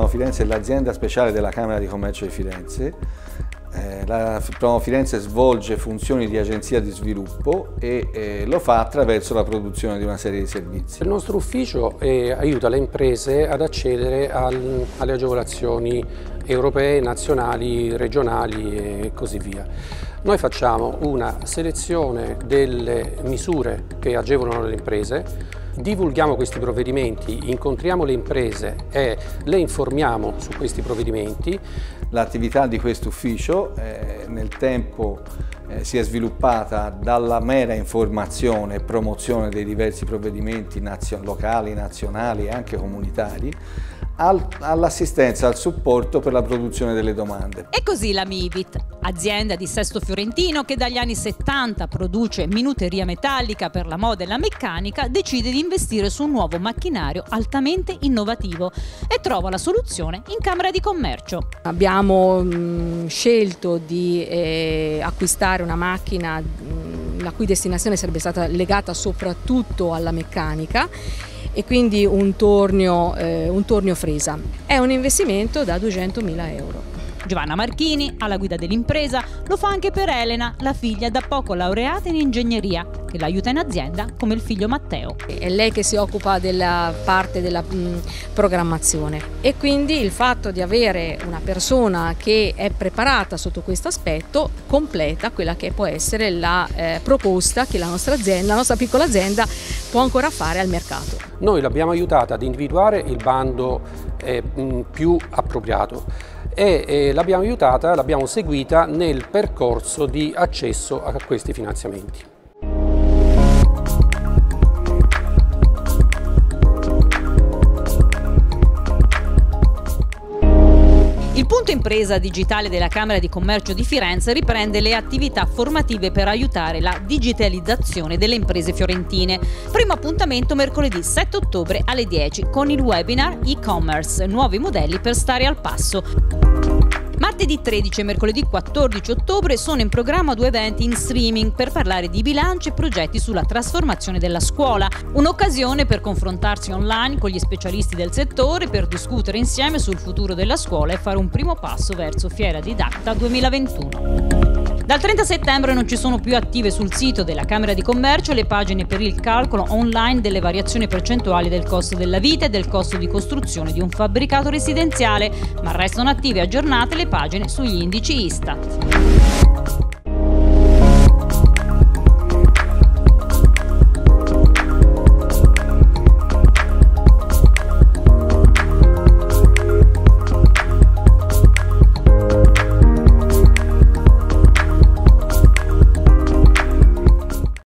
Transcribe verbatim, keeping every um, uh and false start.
Promo Firenze è l'azienda speciale della Camera di Commercio di Firenze. Eh, la Promo Firenze svolge funzioni di agenzia di sviluppo e eh, lo fa attraverso la produzione di una serie di servizi. Il nostro ufficio eh, aiuta le imprese ad accedere al, alle agevolazioni europee, nazionali, regionali e così via. Noi facciamo una selezione delle misure che agevolano le imprese, divulghiamo questi provvedimenti, incontriamo le imprese e le informiamo su questi provvedimenti. L'attività di questo ufficio eh, nel tempo eh, si è sviluppata dalla mera informazione e promozione dei diversi provvedimenti nazio- locali, nazionali e anche comunitari, al, all'assistenza, al supporto per la produzione delle domande. E così la Mibit, azienda di Sesto Fiorentino che dagli anni settanta produce minuteria metallica per la moda e la meccanica, decide di investire su un nuovo macchinario altamente innovativo e trova la soluzione in Camera di Commercio. Abbiamo mh, scelto di eh, acquistare una macchina mh, la cui destinazione sarebbe stata legata soprattutto alla meccanica, e quindi un tornio, eh, un tornio fresa. È un investimento da duecentomila euro. Giovanna Marchini, alla guida dell'impresa, lo fa anche per Elena, la figlia da poco laureata in ingegneria, che l'aiuta in azienda come il figlio Matteo. È lei che si occupa della parte della mh, programmazione, e quindi il fatto di avere una persona che è preparata sotto questo aspetto completa quella che può essere la eh, proposta che la nostra azienda, la nostra piccola azienda può ancora fare al mercato. Noi l'abbiamo aiutata ad individuare il bando eh, mh, più appropriato e eh, l'abbiamo aiutata, l'abbiamo seguita nel percorso di accesso a questi finanziamenti. Il punto impresa digitale della Camera di Commercio di Firenze riprende le attività formative per aiutare la digitalizzazione delle imprese fiorentine. Primo appuntamento mercoledì sette ottobre alle dieci con il webinar e-commerce, nuovi modelli per stare al passo. Martedì tredici e mercoledì quattordici ottobre sono in programma due eventi in streaming per parlare di bilancio e progetti sulla trasformazione della scuola. Un'occasione per confrontarsi online con gli specialisti del settore, per discutere insieme sul futuro della scuola e fare un primo passo verso Fiera Didatta duemilaventuno. Dal trenta settembre non ci sono più attive sul sito della Camera di Commercio le pagine per il calcolo online delle variazioni percentuali del costo della vita e del costo di costruzione di un fabbricato residenziale, ma restano attive e aggiornate le pagine sugli indici Istat.